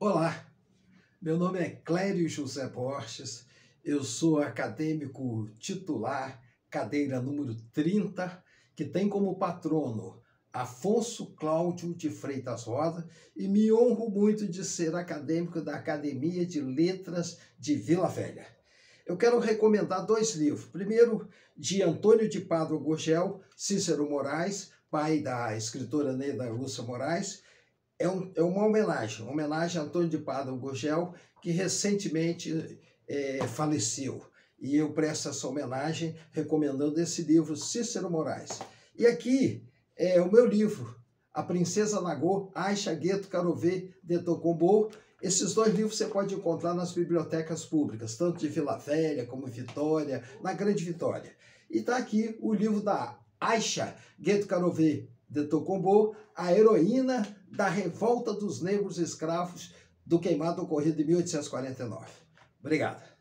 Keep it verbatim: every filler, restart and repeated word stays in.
Olá, meu nome é Clério José Borges, eu sou acadêmico titular, cadeira número trinta, que tem como patrono Afonso Cláudio de Freitas Roda, e me honro muito de ser acadêmico da Academia de Letras de Vila Velha. Eu quero recomendar dois livros. Primeiro, de Antônio de Pádua Gurgel, Cícero Moraes, pai da escritora Neida Lúcia Moraes. É, um, é uma homenagem, uma homenagem a Antônio de Pádua Gurgel, que recentemente é, faleceu. E eu presto essa homenagem recomendando esse livro, Cícero Moraes. E aqui é o meu livro, A Princesa Nagô, Aisha Gueto Carovê de Tocombô. Esses dois livros você pode encontrar nas bibliotecas públicas, tanto de Vila Velha como Vitória, na Grande Vitória. E está aqui o livro da Aisha Gueto Carovê de Tocombô, a heroína da revolta dos negros escravos do queimado ocorrido em mil oitocentos e quarenta e nove. Obrigado.